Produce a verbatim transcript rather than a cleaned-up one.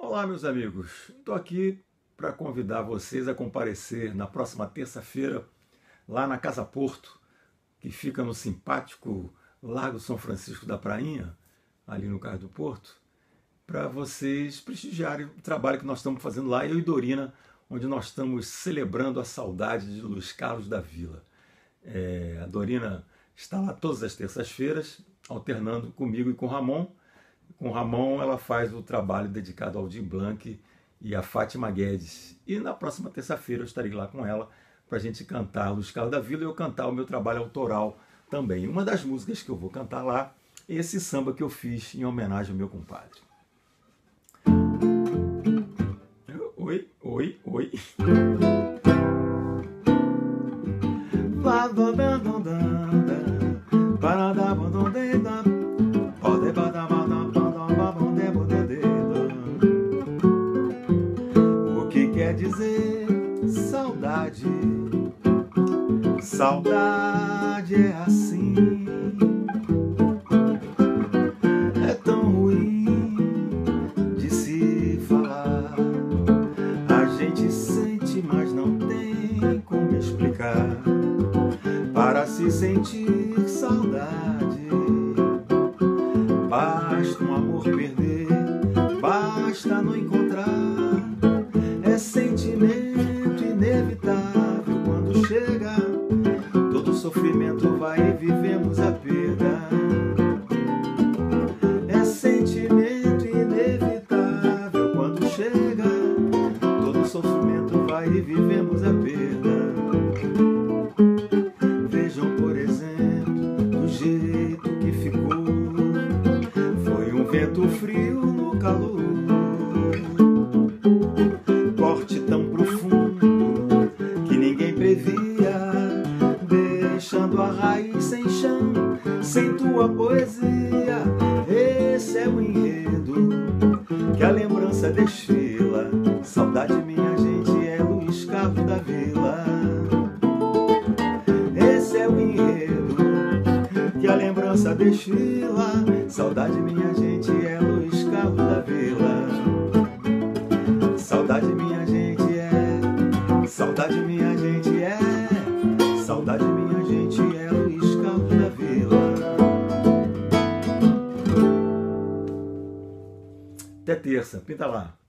Olá, meus amigos. Estou aqui para convidar vocês a comparecer na próxima terça-feira lá na Casa Porto, que fica no simpático Largo São Francisco da Prainha, ali no Cais do Porto, para vocês prestigiarem o trabalho que nós estamos fazendo lá, eu e Dorina, onde nós estamos celebrando a saudade de Luiz Carlos da Vila. É, a Dorina está lá todas as terças-feiras, alternando comigo e com o Ramon. Com o Ramon, ela faz o trabalho dedicado ao Aldir Blanc e a Fátima Guedes. E na próxima terça-feira eu estarei lá com ela para a gente cantar Luiz Carlos da Vila e eu cantar o meu trabalho autoral também. Uma das músicas que eu vou cantar lá é esse samba que eu fiz em homenagem ao meu compadre. Oi, oi, oi. O que quer dizer saudade? Saudade é assim, é tão ruim de se falar. A gente sente, mas não tem como explicar. Para se sentir saudade, basta um amor perder, basta não encontrar. É sentimento inevitável quando chega, todo sofrimento vai e vivemos a perda. É sentimento inevitável quando chega, todo sofrimento vai e vivemos a perda. Vejam, por exemplo, do jeito que ficou. Foi um vento frio no calor, corte tão profundo que ninguém previa, deixando a raiz sem chão, sem tua poesia. Esse é o enredo que a lembrança desfila. Saudade, minha gente, é Luiz Carlos da Vila. Esse é o enredo que a lembrança desfila. Saudade, minha gente, é Luiz Carlos da Vila. Saudade, minha gente, é. Saudade, minha gente, é. Saudade, minha gente, é Luiz Carlos da Vila. Até terça, pinta lá.